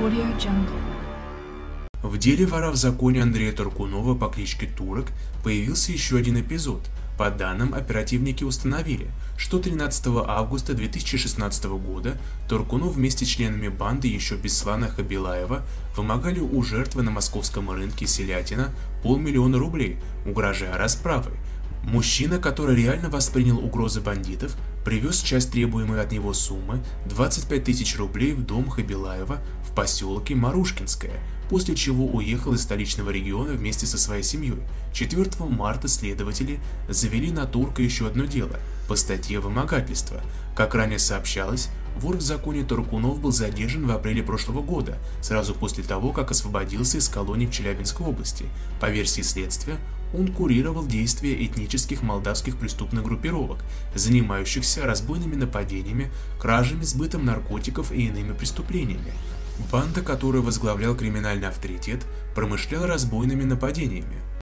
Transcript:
AudioJungle. В деле вора в законе Андрея Торкунова по кличке Турок появился еще один эпизод. По данным, оперативники установили, что 13 августа 2016 года Торкунов вместе с членами банды еще Беслана Хабилаева вымогали у жертвы на московском рынке Селятина 500 000 рублей, угрожая расправой. Мужчина, который реально воспринял угрозы бандитов, привез часть требуемой от него суммы 25 000 рублей в дом Хабилаева в поселке Марушкинское, после чего уехал из столичного региона вместе со своей семьей. 4 марта следователи завели на Турка еще одно дело по статье «Вымогательство». Как ранее сообщалось, вор в законе Торкунов был задержан в апреле прошлого года, сразу после того, как освободился из колонии в Челябинской области. По версии следствия, он курировал действия этнических молдавских преступных группировок, занимающихся разбойными нападениями, кражами, сбытом наркотиков и иными преступлениями. Банда, которую возглавлял криминальный авторитет, промышляла разбойными нападениями,